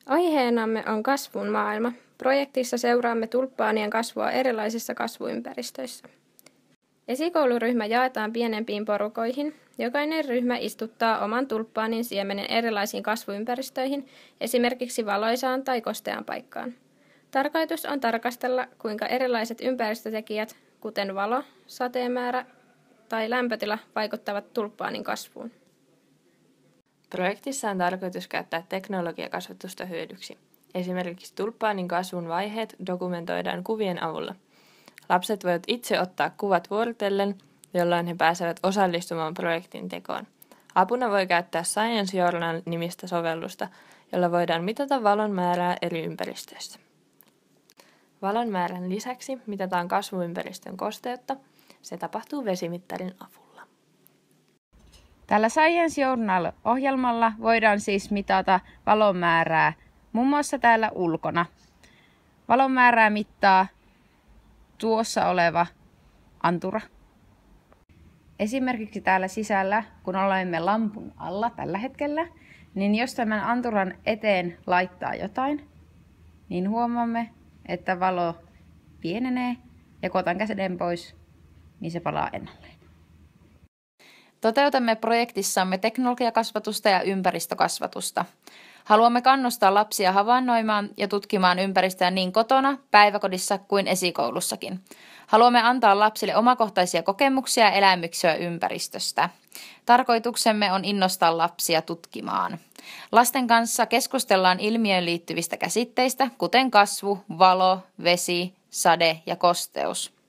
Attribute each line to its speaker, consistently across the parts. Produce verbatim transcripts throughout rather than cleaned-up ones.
Speaker 1: Aiheenamme on kasvun maailma. Projektissa seuraamme tulppaanien kasvua erilaisissa kasvuympäristöissä. Esikouluryhmä jaetaan pienempiin porukoihin. Jokainen ryhmä istuttaa oman tulppaanin siemenen erilaisiin kasvuympäristöihin, esimerkiksi valoisaan tai kosteaan paikkaan. Tarkoitus on tarkastella, kuinka erilaiset ympäristötekijät, kuten valo, sateenmäärä tai lämpötila, vaikuttavat tulppaanin kasvuun.
Speaker 2: Projektissa on tarkoitus käyttää teknologiakasvatusta hyödyksi. Esimerkiksi tulppaanin kasvun vaiheet dokumentoidaan kuvien avulla. Lapset voivat itse ottaa kuvat vuorotellen, jolloin he pääsevät osallistumaan projektin tekoon. Apuna voi käyttää Science Journal-nimistä sovellusta, jolla voidaan mitata valon määrää eri ympäristöissä. Valon määrän lisäksi mitataan kasvuympäristön kosteutta. Se tapahtuu vesimittarin avulla.
Speaker 3: Tällä Science Journal-ohjelmalla voidaan siis mitata valon määrää muun muassa täällä ulkona. Valon määrää mittaa tuossa oleva antura. Esimerkiksi täällä sisällä, kun olemme lampun alla tällä hetkellä, niin jos tämän anturan eteen laittaa jotain, niin huomaamme, että valo pienenee ja kun otan käden pois, niin se palaa ennalleen.
Speaker 4: Toteutamme projektissamme teknologiakasvatusta ja ympäristökasvatusta. Haluamme kannustaa lapsia havainnoimaan ja tutkimaan ympäristöä niin kotona, päiväkodissa kuin esikoulussakin. Haluamme antaa lapsille omakohtaisia kokemuksia ja elämyksiä ympäristöstä. Tarkoituksemme on innostaa lapsia tutkimaan. Lasten kanssa keskustellaan ilmiöön liittyvistä käsitteistä, kuten kasvu, valo, vesi, sade ja kosteus.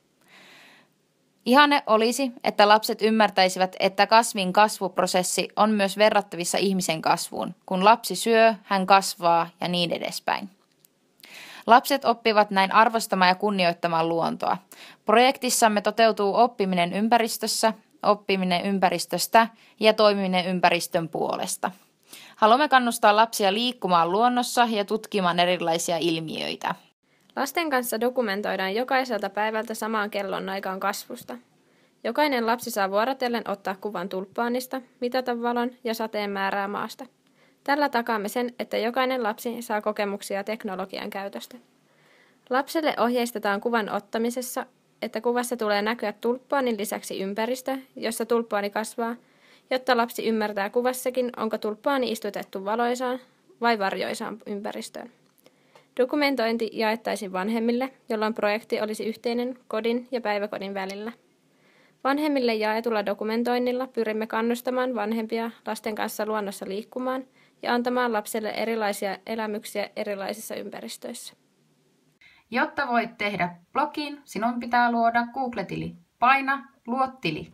Speaker 4: Ihanne olisi, että lapset ymmärtäisivät, että kasvin kasvuprosessi on myös verrattavissa ihmisen kasvuun. Kun lapsi syö, hän kasvaa ja niin edespäin. Lapset oppivat näin arvostamaan ja kunnioittamaan luontoa. Projektissamme toteutuu oppiminen ympäristössä, oppiminen ympäristöstä ja toimiminen ympäristön puolesta. Haluamme kannustaa lapsia liikkumaan luonnossa ja tutkimaan erilaisia ilmiöitä.
Speaker 1: Lasten kanssa dokumentoidaan jokaiselta päivältä samaan kellon aikaan kasvusta. Jokainen lapsi saa vuorotellen ottaa kuvan tulppaanista, mitata valon ja sateen määrää maasta. Tällä takaamme sen, että jokainen lapsi saa kokemuksia teknologian käytöstä. Lapselle ohjeistetaan kuvan ottamisessa, että kuvassa tulee näkyä tulppaanin lisäksi ympäristö, jossa tulppaani kasvaa, jotta lapsi ymmärtää kuvassakin, onko tulppaani istutettu valoisaan vai varjoisaan ympäristöön. Dokumentointi jaettaisiin vanhemmille, jolloin projekti olisi yhteinen kodin ja päiväkodin välillä. Vanhemmille jaetulla dokumentoinnilla pyrimme kannustamaan vanhempia lasten kanssa luonnossa liikkumaan ja antamaan lapselle erilaisia elämyksiä erilaisissa ympäristöissä.
Speaker 3: Jotta voit tehdä blogin, sinun pitää luoda Google-tili. Paina luo tili.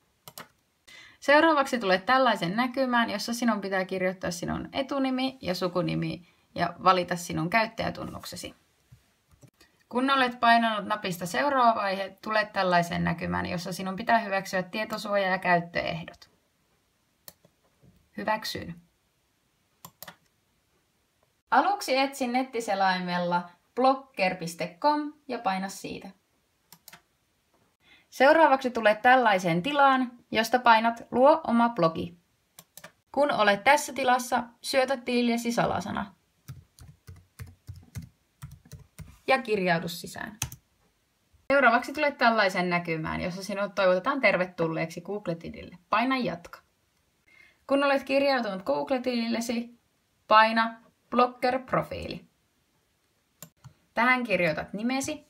Speaker 3: Seuraavaksi tulet tällaisen näkymään, jossa sinun pitää kirjoittaa sinun etunimi ja sukunimi ja valita sinun käyttäjätunnuksesi. Kun olet painanut napista seuraava vaihe, tulet tällaisen näkymään, jossa sinun pitää hyväksyä tietosuoja- ja käyttöehdot. Hyväksyn. Aluksi etsi nettiselaimella blogger piste com ja paina siitä. Seuraavaksi tulet tällaiseen tilaan, josta painat luo oma blogi. Kun olet tässä tilassa, syötä tilillesi salasana. Ja kirjaudu sisään. Seuraavaksi tulet tällaisen näkymään, jossa sinut toivotetaan tervetulleeksi Google-tilille. Paina jatka. Kun olet kirjautunut Google-tilillesi, paina Blogger-profiili. Tähän kirjoitat nimesi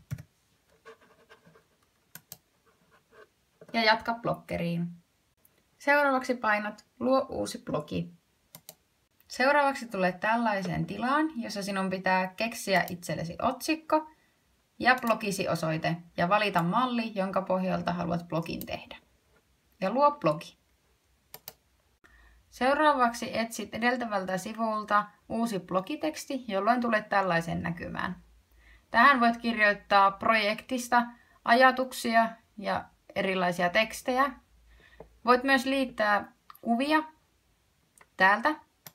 Speaker 3: ja jatka bloggeriin. Seuraavaksi painat luo uusi blogi. Seuraavaksi tulet tällaiseen tilaan, jossa sinun pitää keksiä itsellesi otsikko ja blogisi osoite ja valita malli, jonka pohjalta haluat blogin tehdä. Ja luo blogi. Seuraavaksi etsit edeltävältä sivulta uusi blogiteksti, jolloin tulet tällaisen näkymään. Tähän voit kirjoittaa projektista ajatuksia ja erilaisia tekstejä. Voit myös liittää kuvia täältä,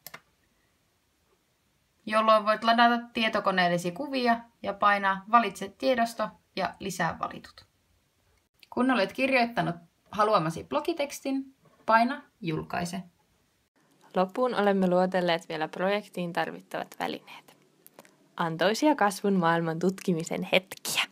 Speaker 3: jolloin voit ladata tietokoneellesi kuvia ja painaa valitse tiedosto ja lisää valitut. Kun olet kirjoittanut haluamasi blogitekstin, paina julkaise.
Speaker 2: Loppuun olemme luotelleet vielä projektiin tarvittavat välineet. Antoisia kasvun maailman tutkimisen hetkiä.